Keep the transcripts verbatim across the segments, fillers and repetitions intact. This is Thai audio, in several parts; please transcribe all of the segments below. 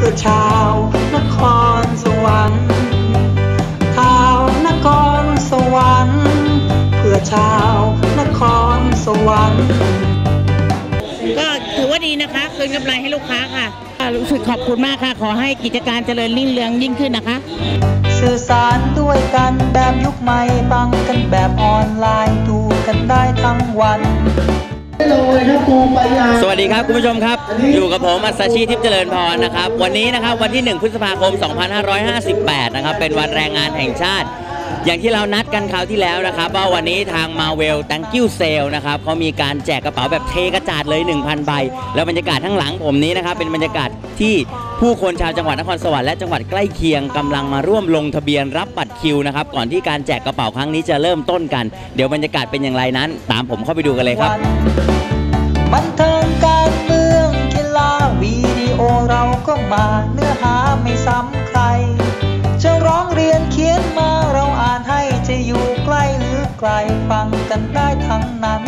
พื่อชาวนครสวรรค์ข่าวนครสวรรค์เพื่อชาวนครสวรรค์ก็ถือว่าดีนะคะคืนกำไรให้ลูกค้าค่ะรู้สึกขอบคุณมากค่ะขอให้กิจการเจริญรุ่งเรืองยิ่งขึ้นนะคะสื่อสารด้วยกันแบบยุคใหม่ฟังกันแบบออนไลน์ดูกันได้ทั้งวันสวัสดีครับคุณผู้ชมครับอยู่กับผมอัศชีทิพย์เจริญพรนะครับวันนี้นะครับวันที่หนึ่งพฤษภาคมสองพันห้าร้อยห้าสิบแปดนะครับเป็นวันแรงงานแห่งชาติอย่างที่เรานัดกันคราวที่แล้วนะครับว่าวันนี้ทาง Marvel Thank You Sale นะครับเขามีการแจกกระเป๋าแบบเทกระจาดเลย หนึ่งพัน ใบแล้วบรรยากาศทั้งหลังผมนี้นะครับเป็นบรรยากาศที่ผู้คนชาวจังหวัดนครสวรรค์และจังหวัดใกล้เคียงกำลังมาร่วมลงทะเบียนรับบัตรคิวนะครับก่อนที่การแจกกระเป๋าครั้งนี้จะเริ่มต้นกันเดี๋ยวบรรยากาศเป็นอย่างไรนั้นตามผมเข้าไปดูกันเลยครับบันเทิงการเมืองกีฬาวิดีโอเราก็มาเนื้อหาไม่ซ้ำใครจะร้องเรียนเขียนมาเราอ่านให้จะอยู่ใกล้หรือไกลฟังกันได้ทั้งนั้น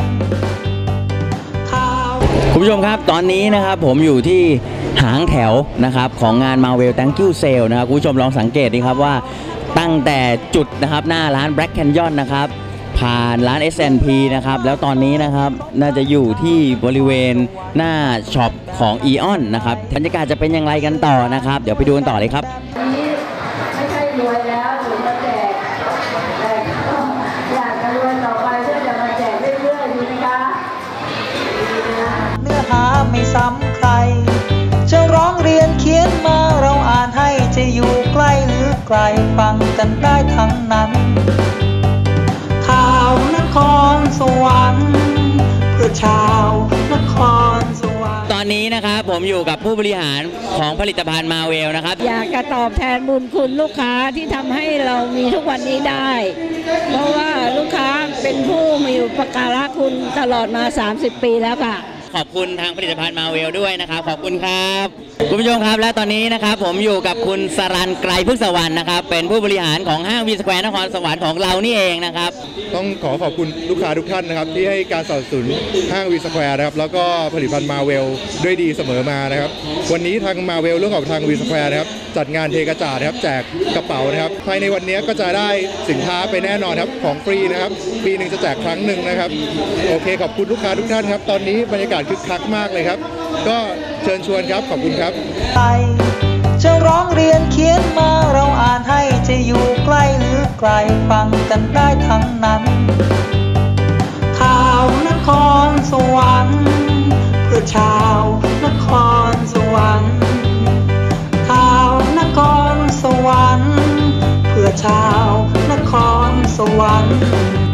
คุณผู้ชมครับตอนนี้นะครับผมอยู่ที่หางแถวนะครับของงาน Marvel Thank You Sale นะครับคุณผู้ชมลองสังเกตดีครับว่าตั้งแต่จุดนะครับหน้าร้าน Black Canyon นะครับผ่านร้าน เอส แอนด์ พี นะครับแล้วตอนนี้นะครับน่าจะอยู่ที่บริเวณหน้าช็อปของ อี ออน นะครับบรรยากาศจะเป็นอย่างไรกันต่อนะครับเดี๋ยวไปดูกันต่อเลยครับไม่ใช่รวยแล้วถึงจะแจกแต่อยากจะรวยต่อไปเพื่อจะมาแจกเรื่อยๆดีไหมคะเนื้อหาไม่ซ้ำใครจะร้องเรียนเขียนมาเราอ่านให้จะอยู่ใกล้หรือไกลฟังกันได้ทั้งนั้นข่าวนครสวรรค์เพื่อชาวนครสวรรค์ตอนนี้นะครับผมอยู่กับผู้บริหารของผลิตภัณฑ์ Marvel นะครับอยากจะตอบแทนบุญคุณลูกค้าที่ทำให้เรามีทุกวันนี้ได้เพราะว่าลูกค้าเป็นผู้มีอุปการะคุณตลอดมาสามสิบปีแล้วค่ะขอบคุณทางผลิตภัณฑ์ Marvel ด้วยนะครับขอบคุณครับคุณผู้ชมครับและตอนนี้นะครับผมอยู่กับคุณสรัญไกรพฤกษวรรณนะครับเป็นผู้บริหารของห้างวีสแควร์นครสวรรค์ของเรานี่เองนะครับต้องขอขอบคุณลูกค้าทุกท่านนะครับที่ให้การสนับสนุนห้างวีสแควร์นะครับแล้วก็ผลิตภัณฑ์ Marvel ด้วยดีเสมอมานะครับวันนี้ทาง Marvel ร่วมกับทางวีสแควร์นะครับจัดงานเทกระจาดนะครับแจกกระเป๋านะครับภายในวันนี้ก็จะได้สินค้าไปแน่นอนครับของฟรีนะครับปีหนึ่งจะแจกครั้งหนึ่งนะครับโอเคขอบคุณลูกค้าทุกท่านครับตอนนี้บรรยากาศคึกคักมากเลยครับก็เชิญชวนครับขอบคุณครับจะร้องเรียนเขียนมาเราอ่านให้จะอยู่ใกล้หรือไกลฟังกันได้ทั้งนั้นข่าวนครสวรรค์เพื่อชาวนครสวรรค์ข่าวนครสวรรค์เพื่อชาวนครสวรรค์